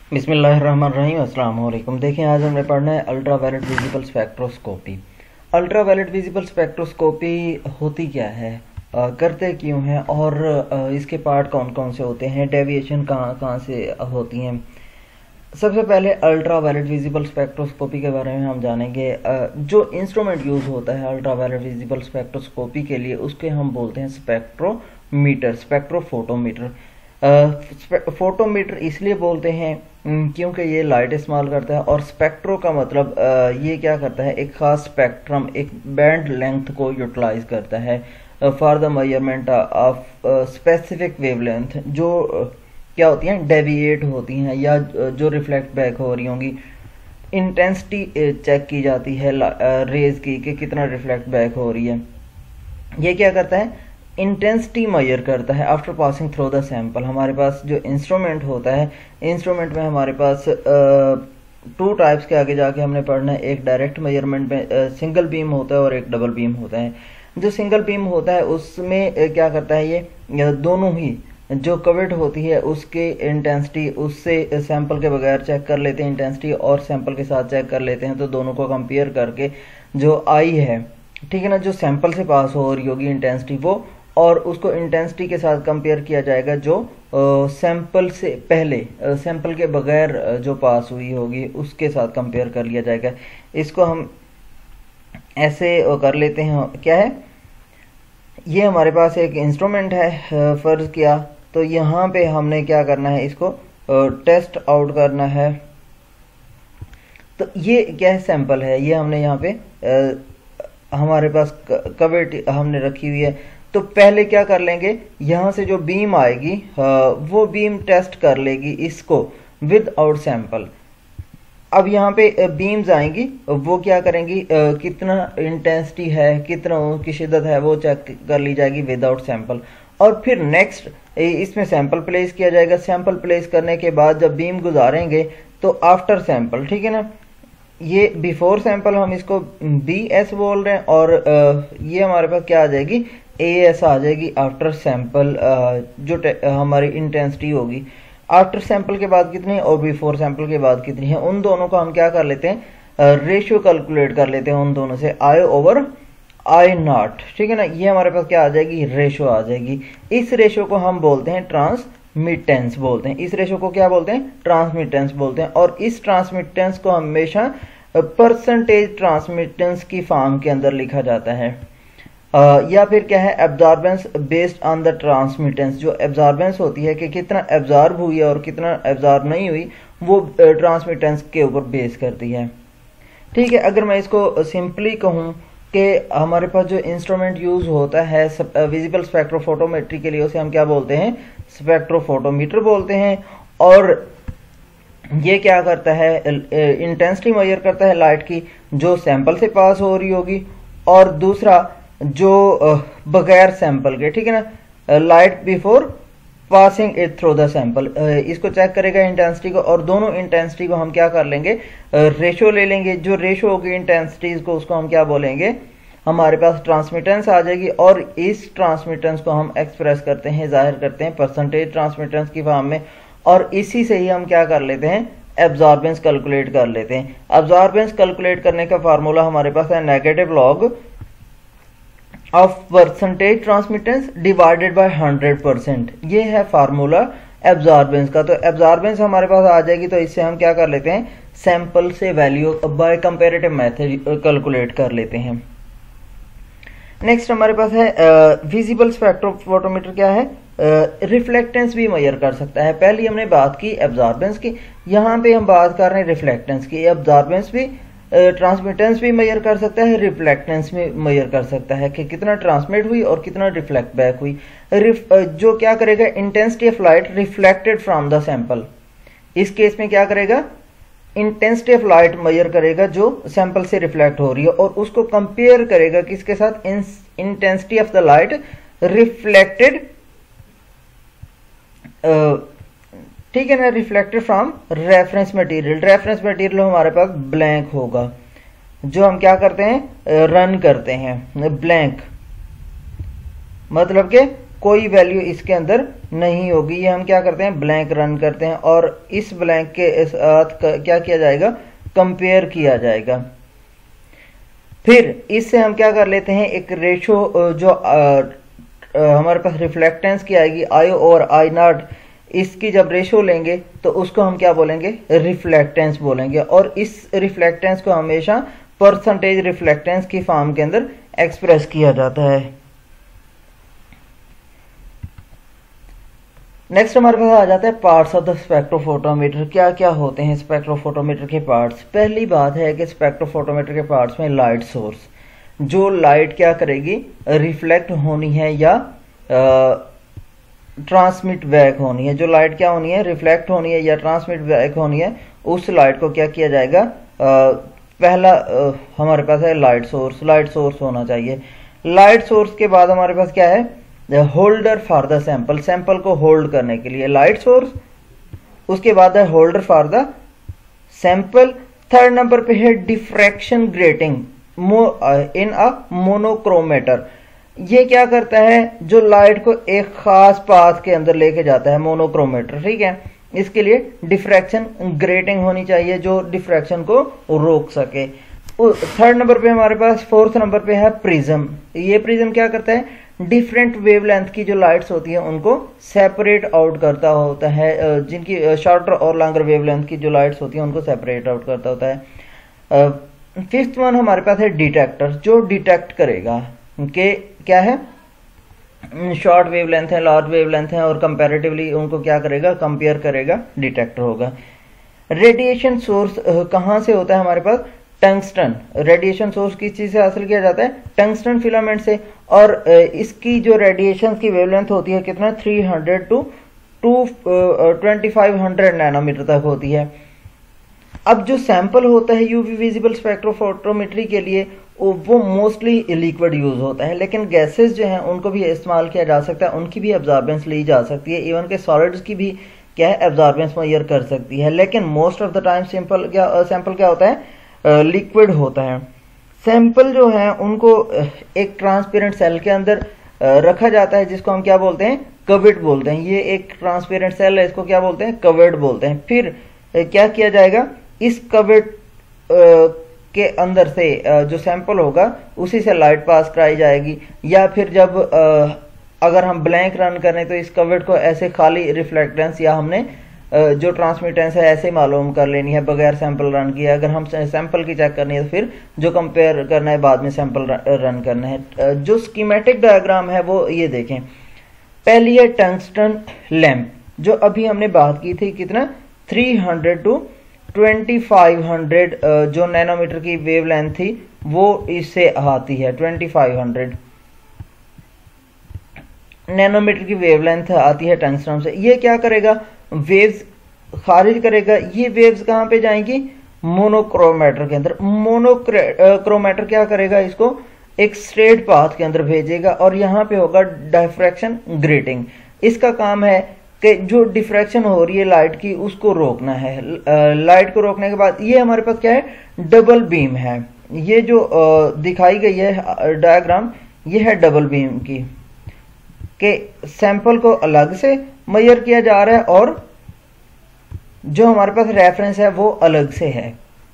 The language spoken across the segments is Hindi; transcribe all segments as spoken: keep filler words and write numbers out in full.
बिस्मिल्लाहिर्रहमानिर्रहीम, अस्सलाम वालेकुम। देखें, आज हमने पढ़ना है ultra violet visible spectroscopy. Ultra violet visible spectroscopy होती क्या है, आ, करते क्यों हैं और आ, इसके पार्ट कौन कौन से होते हैं, डेविएशन कहाँ कहाँ से होती हैं। सबसे पहले अल्ट्रा वायलेट विजिबल स्पेक्ट्रोस्कोपी के बारे में हम जानेंगे। आ, जो इंस्ट्रूमेंट यूज़ होता है अल्ट्रा वायलेट विजिबल स्पेक्ट्रोस्कोपी के लिए, उसके हम बोलते हैं स्पेक्ट्रोमीटर, स्पेक्ट्रोफोटोमीटर। फोटोमीटर इसलिए बोलते हैं क्योंकि ये लाइट इस्तेमाल करता है, और स्पेक्ट्रो का मतलब ये क्या करता है, एक खास स्पेक्ट्रम, एक बैंड लेंथ को यूटिलाइज करता है for the measurement of specific wavelength, जो क्या होती हैं, डेविएट होती हैं या जो रिफ्लेक्ट बैक हो रही होंगी। इंटेंसिटी चेक की जाती है रेज की कि कितना रिफ्लेक्ट बैक हो रही है। ये क्या करता है, इंटेंसिटी मेजर करता है after passing through the sample. हमारे पास जो इंस्ट्रूमेंट होता है, इंस्ट्रूमेंट में हमारे पास टू टाइप्स के आगे जाके हमने पढ़ना है। एक डायरेक्ट मेजरमेंट में सिंगल बीम होता है और एक डबल बीम होता है। जो सिंगल बीम होता है उसमें uh, क्या करता है, ये दोनों ही जो कवर्ड होती है उसके इंटेंसिटी उससे सैंपल के बगैर चेक कर लेते हैं इंटेंसिटी, और सैंपल के साथ चेक कर लेते हैं। तो दोनों को कंपेयर करके जो आई है, ठीक है ना, जो सैंपल से पास हो रही होगी इंटेंसिटी वो, और उसको इंटेंसिटी के साथ कंपेयर किया जाएगा जो सैंपल से पहले, सैंपल के बगैर जो पास हुई होगी उसके साथ कंपेयर कर लिया जाएगा। इसको हम ऐसे कर लेते हैं। क्या है, ये हमारे पास एक इंस्ट्रूमेंट है फर्ज किया, तो यहाँ पे हमने क्या करना है, इसको टेस्ट आउट करना है। तो ये क्या है, सैंपल है, ये हमने यहाँ पे हमारे पास कवर्ड हमने रखी हुई है। तो पहले क्या कर लेंगे, यहाँ से जो बीम आएगी वो बीम टेस्ट कर लेगी इसको विद आउट सैंपल। अब यहाँ पे बीम्स आएंगी, वो क्या करेंगी, कितना इंटेंसिटी है, कितना की शिद्दत है, वो चेक कर ली जाएगी विद आउट सैंपल। और फिर नेक्स्ट इसमें सैंपल प्लेस किया जाएगा। सैंपल प्लेस करने के बाद जब बीम गुजारेंगे तो आफ्टर सैंपल, ठीक है ना, ये बिफोर सैंपल हम इसको बी एस बोल रहे हैं, और ये हमारे पास क्या आ जाएगी, ए एस आ जाएगी आफ्टर सैंपल। जो हमारी इंटेंसिटी होगी आफ्टर सैंपल के बाद कितनी और बिफोर सैंपल के बाद कितनी है, उन दोनों को हम क्या कर लेते हैं, रेशियो कैलकुलेट कर लेते हैं उन दोनों से, आई ओवर आई नॉट, ठीक है ना। ये हमारे पास क्या आ जाएगी, रेशियो आ जाएगी। इस रेशियो को हम बोलते हैं ट्रांसमिटेंस बोलते हैं। इस रेशियो को क्या बोलते हैं, ट्रांसमिटेंस बोलते हैं। और इस ट्रांसमिटेंस को हमेशा परसेंटेज ट्रांसमिटेंस की फॉर्म के अंदर लिखा जाता है। Uh, या फिर क्या है, absorbance based on the transmittance. जो एब्जॉर्बेंस होती है कि कितना एब्जॉर्ब हुई है और कितना एब्जॉर्ब नहीं हुई, वो ट्रांसमिटेंस uh, के ऊपर बेस करती है। ठीक है, अगर मैं इसको सिंपली कहूँ कि हमारे पास जो इंस्ट्रूमेंट यूज होता है विजिबल स्पेक्ट्रोफोटोमेट्री के लिए, उसे हम क्या बोलते हैं, स्पेक्ट्रोफोटोमीटर बोलते हैं। और ये क्या करता है, इंटेंसिटी मेजर करता है लाइट की जो सैंपल से पास हो रही होगी, और दूसरा जो बगैर सैंपल के, ठीक है ना, light before passing it through the sample, इसको चेक करेगा इंटेंसिटी को। और दोनों इंटेंसिटी को हम क्या कर लेंगे, रेशो ले लेंगे। जो रेशो होगी इंटेंसिटीज को, उसको हम क्या बोलेंगे, हमारे पास ट्रांसमिटेंस आ जाएगी। और इस ट्रांसमिटेंस को हम एक्सप्रेस करते हैं, जाहिर करते हैं परसेंटेज ट्रांसमिटेंस की फॉर्म में, और इसी से ही हम क्या कर लेते हैं, एब्जॉर्बेंस कैलकुलेट कर लेते हैं। एब्जॉर्बेंस कैलकुलेट करने का फार्मूला हमारे पास है negative log of percentage transmittance divided by hundred percent. ये है फार्मूला एब्जॉर्बेंस का। तो एब्जॉर्बेंस हमारे पास आ जाएगी, तो इससे हम क्या कर लेते हैं, सैंपल से value by comparative method calculate कर लेते हैं। नेक्स्ट हमारे पास है विजिबल स्पेक्ट्रोफोटोमीटर। क्या है, रिफ्लेक्टेंस uh, भी मेजर कर सकता है। पहले हमने बात की एब्जॉर्बेंस की, यहाँ पे हम बात कर रहे हैं रिफ्लेक्टेंस की। एब्जॉर्बेंस भी ट्रांसमिटेंस uh, भी मेजर कर सकता है, रिफ्लेक्टेंस भी मेजर कर सकता है कि कितना ट्रांसमिट हुई और कितना रिफ्लेक्ट बैक हुई। रिफ, uh, जो क्या करेगा, intensity of light reflected from the sample. इस केस में क्या करेगा, इंटेंसिटी ऑफ लाइट मेजर करेगा जो सैंपल से रिफ्लेक्ट हो रही है, और उसको कंपेयर करेगा किसके साथ, intensity of the light reflected, ठीक है ना, reflected from reference material. Reference material हमारे पास ब्लैंक होगा, जो हम क्या करते हैं, रन करते हैं ब्लैंक, मतलब कि कोई वैल्यू इसके अंदर नहीं होगी। ये हम क्या करते हैं, ब्लैंक रन करते हैं और इस ब्लैंक के साथ क्या किया जाएगा, कंपेयर किया जाएगा। फिर इससे हम क्या कर लेते हैं, एक रेशो जो आ, हमारे पास रिफ्लेक्टेंस की आएगी आई और आई नॉट, इसकी जब रेशो लेंगे तो उसको हम क्या बोलेंगे, रिफ्लेक्टेंस बोलेंगे। और इस रिफ्लेक्टेंस को हमेशा परसेंटेज रिफ्लेक्टेंस की फॉर्म के अंदर एक्सप्रेस किया जाता है। नेक्स्ट हमारे पास आ जाता है पार्ट्स ऑफ द स्पेक्ट्रोफोटोमीटर। क्या क्या होते हैं स्पेक्ट्रोफोटोमीटर के पार्ट्स। पहली बात है कि स्पेक्ट्रोफोटोमीटर के पार्ट्स में लाइट सोर्स, जो लाइट क्या करेगी, रिफ्लेक्ट होनी है या ट्रांसमिट बैक होनी है। जो लाइट क्या होनी है, रिफ्लेक्ट होनी है या ट्रांसमिट बैक होनी है, उस लाइट को क्या किया जाएगा, आ, पहला आ, हमारे पास है लाइट सोर्स। लाइट सोर्स होना चाहिए। लाइट सोर्स के बाद हमारे पास क्या है, holder for the sample, sample को होल्ड करने के लिए लाइट सोर्स। उसके बाद है holder for the sample. Third number पे है diffraction grating in a monochromator. ये क्या करता है, जो लाइट को एक खास पाथ के अंदर लेके जाता है, मोनोक्रोमेटर, ठीक है। इसके लिए डिफ्रैक्शन ग्रेटिंग होनी चाहिए जो डिफ्रैक्शन को रोक सके। थर्ड नंबर पे हमारे पास, फोर्थ नंबर पे है प्रिज्म। ये प्रिज्म क्या करता है, डिफरेंट वेवलेंथ की जो लाइट्स होती हैं उनको सेपरेट आउट करता होता है। जिनकी शॉर्टर और लॉन्गर वेवलेंथ की जो लाइट्स होती हैं उनको सेपरेट आउट करता होता है। फिफ्थ वन हमारे पास है डिटेक्टर, जो डिटेक्ट करेगा कि क्या है, शॉर्ट वेवलेंथ है, लार्ज वेवलेंथ है, और कंपैरेटिवली उनको क्या करेगा, कंपेयर करेगा, डिटेक्टर होगा। रेडिएशन सोर्स कहाँ से होता है हमारे पास, टंगस्टन। रेडिएशन सोर्स किस चीज से हासिल किया जाता है, टंगस्टन फिलामेंट से। और इसकी जो रेडिएशन की वेवलेंथ होती है कितना, three hundred to to twenty five hundred nanometer तक होती है। अब जो सैंपल होता है यूवी विजिबल स्पेक्ट्रोफोटोमेट्री के लिए वो मोस्टली लिक्विड यूज होता है, लेकिन गैसेस जो हैं उनको भी इस्तेमाल किया जा सकता है, उनकी भी एब्जॉर्बेंस ली जा सकती है। इवन के सॉलिड्स की भी क्या है, एब्जॉर्बेंस मेजर कर सकती है। लेकिन most of the time sample क्या सैंपल क्या होता है, लिक्विड होता है। सैंपल जो है उनको एक ट्रांसपेरेंट सेल के अंदर रखा जाता है, जिसको हम क्या बोलते हैं, कवर्ड बोलते हैं। ये एक ट्रांसपेरेंट सेल है, इसको क्या बोलते हैं, कवर्ड बोलते हैं। फिर क्या किया जाएगा, इस कवर्ड के अंदर से जो सैंपल होगा उसी से लाइट पास कराई जाएगी। या फिर जब अगर हम ब्लैंक रन करें तो इस कवर्ड को ऐसे खाली रिफ्लेक्टेंस या हमने जो ट्रांसमिटेंस है ऐसे मालूम कर लेनी है बगैर सैंपल रन किए। अगर हम सैंपल की चेक करनी है तो फिर जो कंपेयर करना है बाद में सैंपल रन करना है। जो स्कीमेटिक डायग्राम है वो ये देखें। पहली है टंगस्टन लैंप, जो अभी हमने बात की थी, कितना, three hundred to twenty five hundred जो नैनोमीटर की वेवलेंथ थी वो इससे आती है। ट्वेंटी फाइव हंड्रेड नैनोमीटर की वेवलेंथ आती है टंगस्टन से। ये क्या करेगा, वेव्स खारिज करेगा। ये वेव्स कहां पे जाएंगी, मोनोक्रोमेटर के अंदर। मोनोक्रोमेटर क्या करेगा, इसको एक स्ट्रेट पाथ के अंदर भेजेगा और यहां पे होगा डिफ्रैक्शन ग्रेटिंग। इसका काम है कि जो डिफ्रैक्शन हो रही है लाइट की उसको रोकना है। लाइट को रोकने के बाद ये हमारे पास क्या है, डबल बीम है। ये जो दिखाई गई है डायग्राम, ये है डबल बीम की, कि सैंपल को अलग से मेजर किया जा रहा है और जो हमारे पास रेफरेंस है वो अलग से है।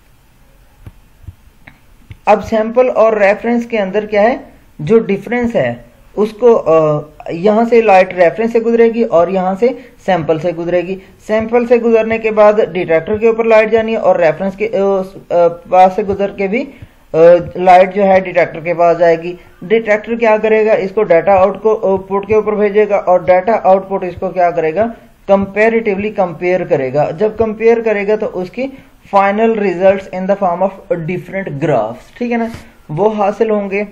अब सैंपल और रेफरेंस के अंदर क्या है, जो डिफरेंस है उसको यहां से लाइट रेफरेंस से गुजरेगी और यहां से सैंपल से गुजरेगी। सैंपल से गुजरने के बाद डिटेक्टर के ऊपर लाइट जानी है और रेफरेंस के पास से गुजर के भी लाइट जो है डिटेक्टर के पास जाएगी। डिटेक्टर क्या करेगा, इसको डाटा आउट को पुट के ऊपर भेजेगा और डाटा आउटपुट इसको क्या करेगा, कंपेरेटिवली कंपेयर करेगा। जब कंपेयर करेगा तो उसकी final results in the form of different graphs, ठीक है ना, वो हासिल होंगे।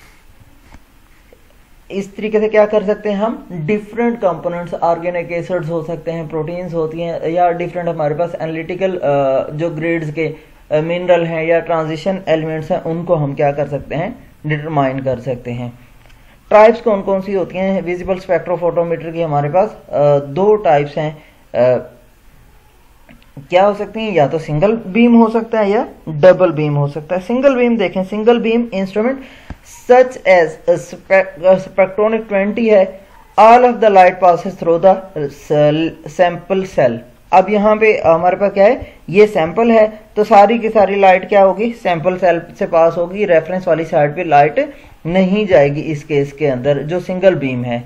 इस तरीके से क्या कर सकते हैं हम, डिफरेंट कंपोनेंट्स, ऑर्गेनिक एसिड्स हो सकते हैं, प्रोटीन्स होती हैं, या डिफरेंट हमारे पास एनालिटिकल जो ग्रेड्स के मिनरल हैं या ट्रांजिशन एलिमेंट्स हैं, उनको हम क्या कर सकते हैं, डिटरमाइन कर सकते हैं। टाइप्स कौन कौन सी होती हैं विजिबल स्पेक्ट्रोफोटोमीटर की, हमारे पास आ, दो टाइप्स हैं। आ, क्या हो सकती हैं, या तो सिंगल बीम हो सकता है या डबल बीम हो सकता है। सिंगल बीम देखें, single beam instrument such as spectronic twenty है all of the light passes through the sample cell. अब यहाँ पे हमारे पास क्या है, ये सैंपल है तो सारी की सारी लाइट क्या होगी, सैंपल सेल से पास होगी, रेफरेंस वाली साइड पे लाइट नहीं जाएगी इस केस के अंदर जो सिंगल बीम है।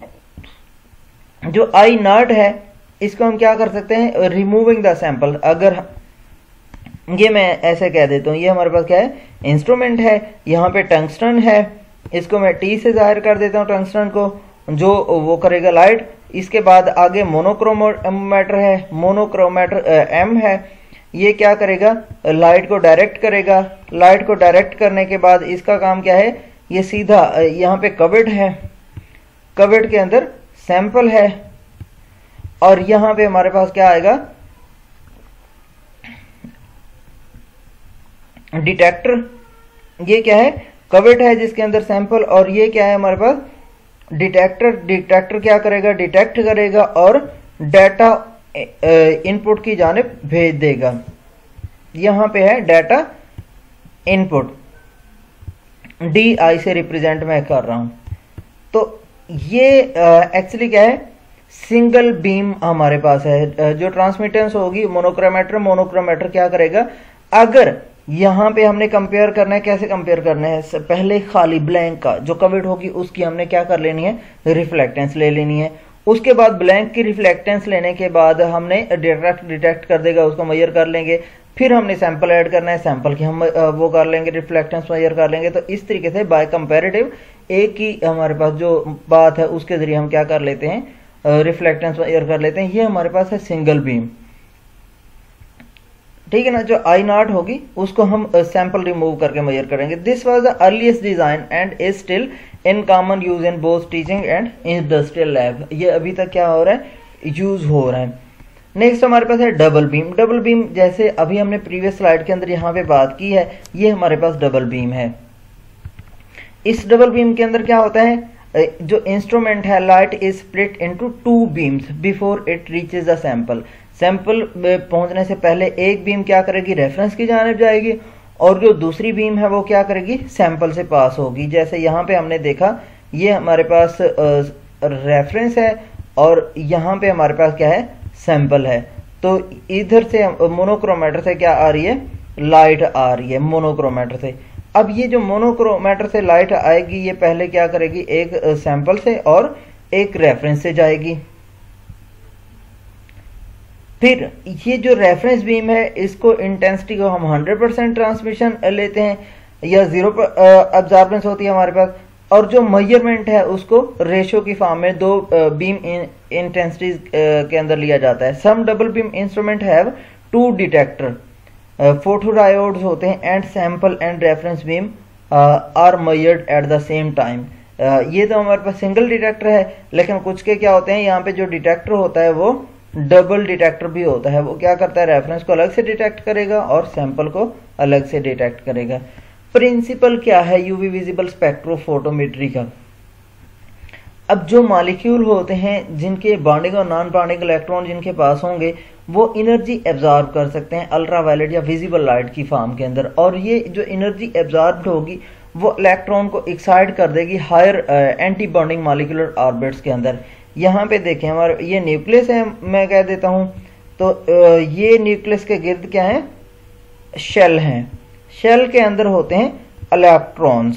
जो आई नॉट है इसको हम क्या कर सकते हैं, रिमूविंग द सैंपल। अगर ये मैं ऐसे कह देता हूँ, ये हमारे पास क्या है, इंस्ट्रूमेंट है, यहाँ पे टंगस्टन है, इसको मैं टी से जाहिर कर देता हूँ टंगस्टन को, जो वो करेगा लाइट। इसके बाद आगे मोनोक्रोमोमीटर है, मोनोक्रोमेटर एम है, ये क्या करेगा, लाइट को डायरेक्ट करेगा। लाइट को डायरेक्ट करने के बाद इसका काम क्या है, ये सीधा यहाँ पे कवर्ड है, कवर्ड के अंदर सैंपल है, और यहाँ पे हमारे पास क्या आएगा, डिटेक्टर। ये क्या है, कवर्ड है जिसके अंदर सैंपल, और ये क्या है हमारे पास, डिटेक्टर। डिटेक्टर क्या करेगा, डिटेक्ट करेगा और डाटा इनपुट की जानिब भेज देगा। यहां पे है डाटा इनपुट, डी आई से रिप्रेजेंट मैं कर रहा हूं। तो ये एक्चुअली क्या है, सिंगल बीम हमारे पास है। जो ट्रांसमिटेंस होगी मोनोक्रोमेटर, मोनोक्रोमेटर क्या करेगा, अगर यहां पे हमने कंपेयर करना है, कैसे कंपेयर करना है, पहले खाली ब्लैंक का जो कवर्ड होगी उसकी हमने क्या कर लेनी है, रिफ्लेक्टेंस ले लेनी है। उसके बाद ब्लैंक की रिफ्लेक्टेंस लेने के बाद हमने डायरेक्ट डिटेक्ट कर देगा, उसको मेजर कर लेंगे। फिर हमने सैंपल ऐड करना है, सैंपल की हम वो कर लेंगे, रिफ्लेक्टेंस मेजर कर लेंगे। तो इस तरीके से बाय कंपैरेटिव एक ही हमारे पास जो बात है उसके जरिए हम क्या कर लेते हैं, रिफ्लेक्टेंस मेजर कर लेते हैं। ये हमारे पास है सिंगल बीम, ठीक है ना। जो आई नॉट होगी उसको हम सैंपल रिमूव करके मेजर करेंगे। This was the earliest design and is still in common use in both teaching and industrial lab. ये अभी तक क्या हो रहा है, यूज हो रहा है। नेक्स्ट हमारे पास है डबल बीम। डबल बीम जैसे अभी हमने प्रीवियस स्लाइड के अंदर यहाँ पे बात की है, ये हमारे पास डबल बीम है। इस डबल बीम के अंदर क्या होता है, जो इंस्ट्रूमेंट है, light is split into two beams before it reaches the sample. Sample पहुंचने से पहले एक बीम क्या करेगी, रेफरेंस की जानिब जाएगी, और जो दूसरी बीम है वो क्या करेगी, सैंपल से पास होगी। जैसे यहाँ पे हमने देखा, ये हमारे पास रेफरेंस है और यहाँ पे हमारे पास क्या है, सैंपल है। तो इधर से मोनोक्रोमेटर से क्या आ रही है, लाइट आ रही है मोनोक्रोमेटर से। अब ये जो मोनोक्रोमेटर से लाइट आएगी, ये पहले क्या करेगी, एक सैंपल से और एक रेफरेंस से जाएगी। फिर ये जो रेफरेंस बीम है, इसको इंटेंसिटी को हम हंड्रेड परसेंट ट्रांसमिशन लेते हैं या जीरो अब्जॉर्बेंस होती है हमारे पास, और जो मेजरमेंट है उसको रेशियो की फॉर्म में दो बीम इंटेंसिटीज के अंदर लिया जाता है। Some double beam instrument have two detector, photodiodes होते हैं, and sample and reference beam are measured at the same time. ये तो हमारे पास सिंगल डिटेक्टर है, लेकिन कुछ के क्या होते हैं, यहाँ पे जो डिटेक्टर होता है वो डबल डिटेक्टर भी होता है। वो क्या करता है, रेफरेंस को अलग से डिटेक्ट करेगा और सैंपल को अलग से डिटेक्ट करेगा। प्रिंसिपल क्या है यूवी विजिबल स्पेक्ट्रोफोटोमेट्री का। अब जो मॉलिक्यूल होते हैं जिनके बॉन्डिंग और नॉन बॉन्डिंग इलेक्ट्रॉन जिनके पास होंगे, वो एनर्जी एब्जॉर्ब कर सकते हैं अल्ट्रावायलेट या विजिबल लाइट की फॉर्म के अंदर, और ये जो एनर्जी एब्जॉर्ब्ड होगी वो इलेक्ट्रॉन को एक्साइट कर देगी higher anti bonding molecular orbits के अंदर। यहाँ पे देखें, हमारा ये न्यूक्लियस है, मैं कह देता हूं, तो ये न्यूक्लियस के गिर्द क्या है, शेल हैं। शेल के अंदर होते हैं इलेक्ट्रॉन्स,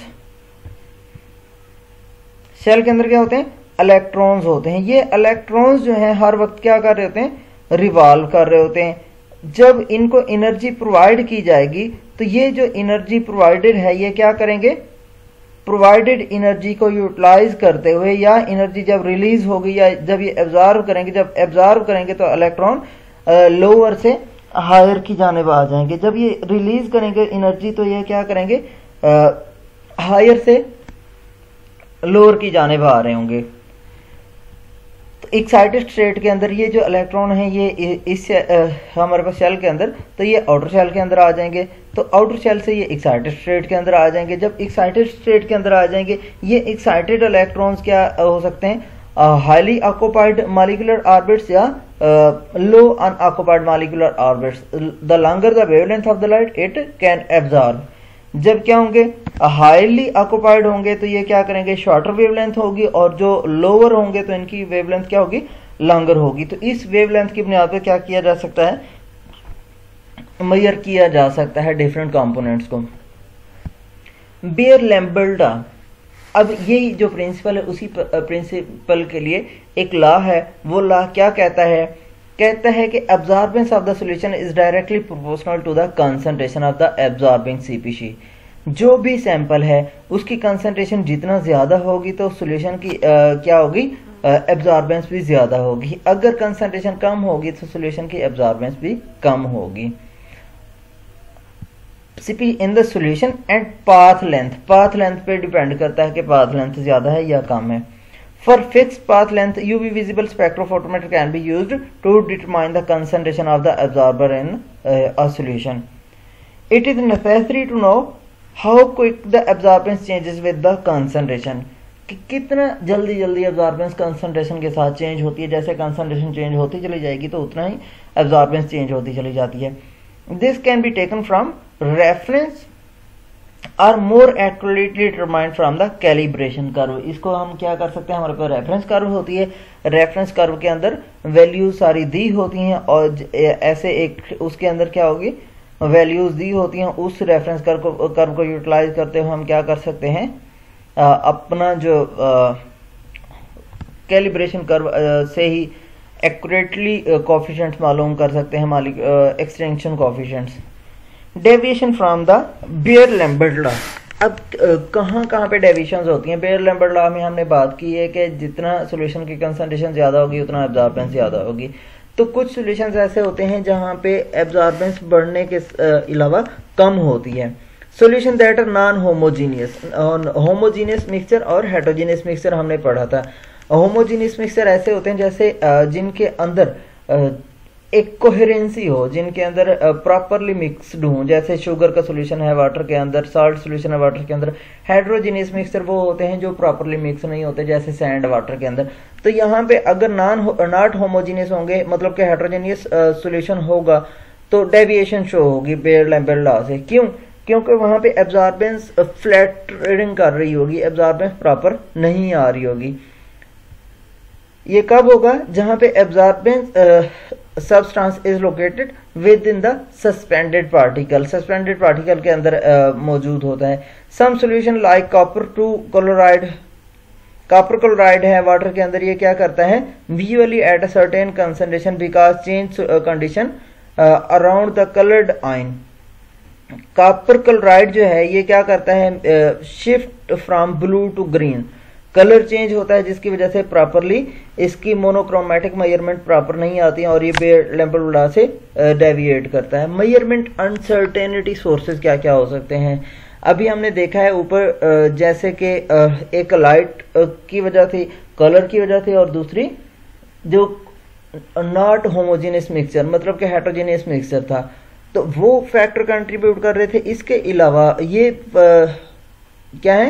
शेल के अंदर क्या होते हैं, इलेक्ट्रॉन्स होते हैं। ये इलेक्ट्रॉन्स जो हैं हर वक्त क्या कर रहे होते हैं, रिवॉल्व कर रहे होते हैं। जब इनको एनर्जी प्रोवाइड की जाएगी तो ये जो एनर्जी प्रोवाइडेड है, ये क्या करेंगे, प्रोवाइडेड एनर्जी को यूटिलाइज करते हुए, या एनर्जी जब रिलीज होगी या जब ये एब्जॉर्व करेंगे, जब एब्जॉर्व करेंगे तो इलेक्ट्रॉन लोअर से हायर की जानिब आ जाएंगे। जब ये रिलीज करेंगे एनर्जी तो ये क्या करेंगे, हायर से लोअर की जानिब आ रहे होंगे। तो एक्साइटेड स्टेट के अंदर ये जो इलेक्ट्रॉन है, ये इस हमारे पास शेल के अंदर, तो ये आउटर शेल के अंदर आ जाएंगे। तो आउटर शेल से ये एक्साइटेड स्टेट के अंदर आ जाएंगे। जब एक्साइटेड स्टेट के अंदर आ जाएंगे, ये एक्साइटेड इलेक्ट्रॉन्स क्या हो सकते हैं, हाईली ऑक्यूपाइड मॉलिक्यूलर ऑर्बिट्स या low unoccupied molecular orbits. The longer the wavelength of the light it can absorb. जब क्या होंगे, हाईली ऑक्युपाइड होंगे तो ये क्या करेंगे, शॉर्टर वेवलेंथ होगी, और जो लोअर होंगे तो इनकी वेवलेंथ क्या होगी, लॉन्गर होगी। तो इस वेवलेंथ की बुनियाद पर क्या किया जा सकता है, मेजर किया जा सकता है डिफरेंट कंपोनेंट्स को। बेयर लैम्बर्ट, अब यही जो प्रिंसिपल है उसी प्रिंसिपल के लिए एक लॉ है। वो लॉ क्या कहता है, कहता है कि absorbance of the solution is directly proportional to the concentration of the absorbing species. जो भी सैंपल है उसकी कंसंट्रेशन जितना ज्यादा होगी तो सॉल्यूशन की आ, क्या होगी, एब्जॉर्बेंस भी ज्यादा होगी। अगर कंसंट्रेशन कम होगी तो सॉल्यूशन की एब्जॉर्बेंस भी कम होगी। Species in the solution and path length, path length पे डिपेंड करता है कि पाथ लेंथ ज्यादा है या कम है। For fix path length UV visible spectrophotometer can be used to determine the concentration of the absorber in a solution. It is necessary to know how quick the absorbance changes with the concentration, कि कितना जल्दी जल्दी एब्जॉर्बेंस कंसंट्रेशन के साथ चेंज होती है। जैसे कंसंट्रेशन चेंज होती चली जाएगी तो उतना ही एब्जॉर्बेंस चेंज होती चली जाती है। This can be taken from reference or more accurately determined from the calibration curve. इसको हम क्या कर सकते हैं, हमारे पास रेफरेंस कर्व होती है, रेफरेंस कर्व के अंदर वैल्यूज सारी दी होती हैं, और ऐसे एक उसके अंदर क्या होगी, वैल्यूज दी होती हैं। उस रेफरेंस कर्व को कर्व को यूटिलाइज करते हुए हम क्या कर सकते हैं, आ, अपना जो कैलिब्रेशन कर्व से ही एक्यूरेटली कोफिशिएंट्स मालूम कर सकते हैं, molar extinction coefficients. Deviation from the Beer Lambert law, अब कहाँ कहाँ पे डेविएशंस होती हैं। बेयर लैम्बर्ट लॉ में हमने बात की है कि जितना सॉल्यूशन की कंसंट्रेशन ज्यादा होगी उतना एब्जॉर्बेंस ज्यादा होगी। तो कुछ सॉल्यूशंस ऐसे होते हैं जहाँ पे एब्जॉर्बेंस बढ़ने के अलावा कम होती है। Solution that are non homogeneous, homogeneous mixture और हेटेरोजीनियस मिक्सचर हमने पढ़ा था। होमोजीनियस मिक्सचर ऐसे होते हैं जैसे जिनके अंदर एक कोहेरेंसी हो, जिनके अंदर प्रॉपरली मिक्सड हो, जैसे शुगर का सॉल्यूशन है वाटर के अंदर, साल्ट सॉल्यूशन है वाटर के अंदर। हेटेरोजीनियस मिक्सचर वो होते हैं जो प्रॉपरली मिक्स नहीं होते, जैसे सैंड वाटर के अंदर। तो यहाँ पे अगर नॉन नॉट होमोजीनियस होंगे, मतलब कि हेटेरोजीनियस सॉल्यूशन होगा, तो डेविएशन शो होगी बेयर लैम्बर्ट लॉ से। क्यों? क्योंकि वहां पे एब्जॉर्बेंस फ्लैटरिंग कर रही होगी, एब्जॉर्बेंस प्रॉपर नहीं आ रही होगी। ये कब होगा? जहां पे absorbance substance is located within the suspended particle, suspended particle के अंदर uh, मौजूद होता है। some solution like copper to chloride, copper chloride है वाटर के अंदर, ये क्या करता है, visually at a certain concentration because change uh, condition uh, around the colored ion। copper chloride जो है ये क्या करता है, uh, shift from blue to green, colour change होता है, जिसकी वजह से प्रॉपरली इसकी मोनोक्रोमेटिक मेजरमेंट प्रॉपर नहीं आती है और ये बेयर लैम्बर्ट लॉ से डेविएट करता है। मेजरमेंट अनसर्टेनिटी सोर्सेज क्या क्या हो सकते हैं? अभी हमने देखा है ऊपर, जैसे कि एक लाइट की वजह थी, कलर की वजह थी, और दूसरी जो नॉट होमोजेनियस मिक्सचर मतलब कि हेटेरोजेनियस मिक्सचर था, तो वो फैक्टर कंट्रीब्यूट कर रहे थे। इसके अलावा ये क्या है,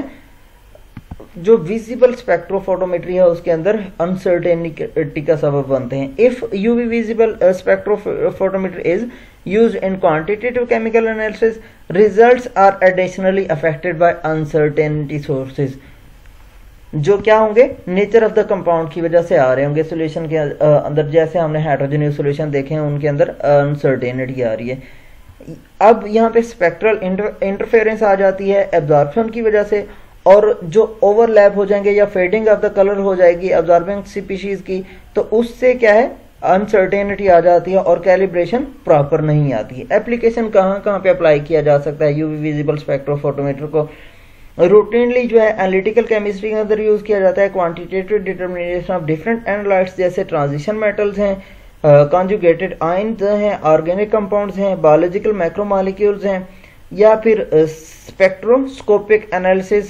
जो विजिबल स्पेक्ट्रोफोटोमेट्री है उसके अंदर अनसर्टेनिटी का सबब बनते हैं। If UV visible spectrophotometry is used in quantitative chemical analysis, results are additionally affected by uncertainty sources, जो क्या होंगे, नेचर ऑफ द कंपाउंड की वजह से आ रहे होंगे सॉल्यूशन के अंदर। जैसे हमने हाइड्रोजनियस सॉल्यूशन देखे हैं, उनके अंदर अनसर्टेनिटी आ रही है। अब यहाँ पे स्पेक्ट्रल इंटरफेरेंस आ जाती है एब्जॉर्प्शन की वजह से, और जो ओवरलैप हो जाएंगे या फेडिंग ऑफ द कलर हो जाएगी एब्जॉर्बिंग स्पीशीज की, तो उससे क्या है, अनसर्टेनिटी आ जाती है और कैलिब्रेशन प्रॉपर नहीं आती है। एप्लीकेशन कहाँ कहाँ पे अप्लाई किया जा सकता है यूवी विजिबल स्पेक्ट्रोफोटोमीटर को? रूटीनली जो है एनालिटिकल केमिस्ट्री के अंदर यूज किया जाता है। Quantitative determination of different analytes, जैसे ट्रांजिशन मेटल्स हैं, कॉन्जुगेटेड आयन्स हैं, ऑर्गेनिक कंपाउंड्स हैं, बायोलॉजिकल मैक्रोमॉलिक्यूल्स हैं, या फिर स्पेक्ट्रोस्कोपिक एनालिसिस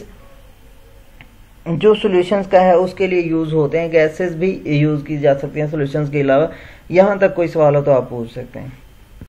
जो सॉल्यूशंस का है उसके लिए यूज होते हैं। गैसेस भी यूज की जा सकती हैं सॉल्यूशंस के अलावा। यहाँ तक कोई सवाल हो तो आप पूछ सकते हैं।